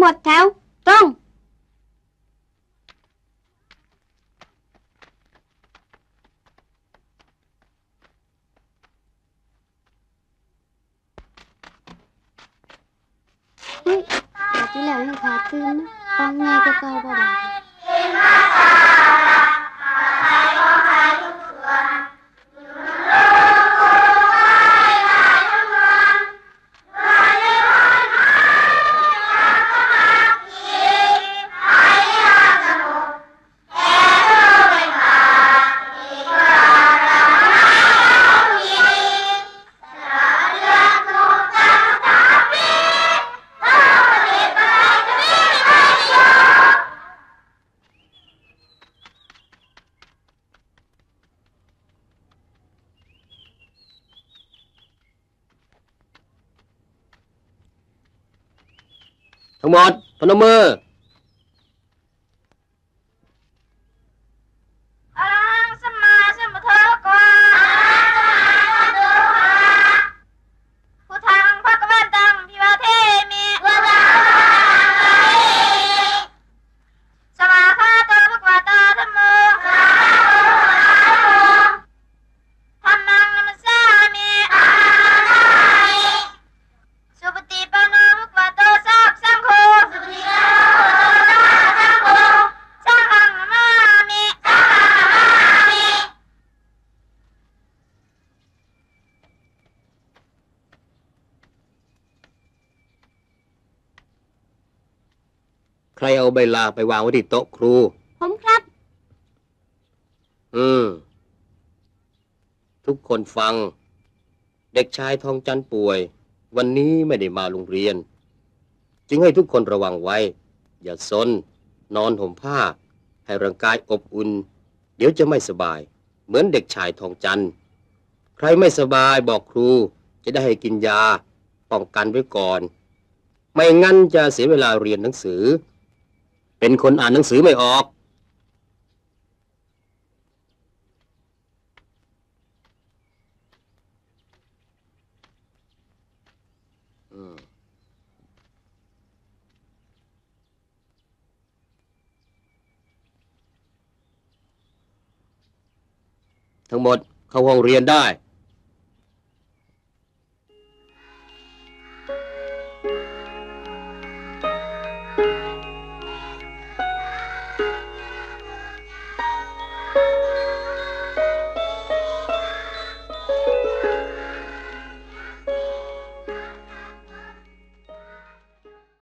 หมดแถวตรงเฮ้ยอาทิตย์แล้วยังขาดตื่นนะฟังไงก็เก่าบ่ทั้งหมดพนมมือใครเอาใบลาไปวางไว้ที่โต๊ะครูผมครับทุกคนฟังเด็กชายทองจันทร์ป่วยวันนี้ไม่ได้มาโรงเรียนจึงให้ทุกคนระวังไว้อย่าซนนอนห่มผ้าให้ร่างกายอบอุ่นเดี๋ยวจะไม่สบายเหมือนเด็กชายทองจันทร์ใครไม่สบายบอกครูจะได้ให้กินยาป้องกันไว้ก่อนไม่งั้นจะเสียเวลาเรียนหนังสือเป็นคนอ่านหนังสือไม่ออกทั้งหมดเข้าห้องเรียนได้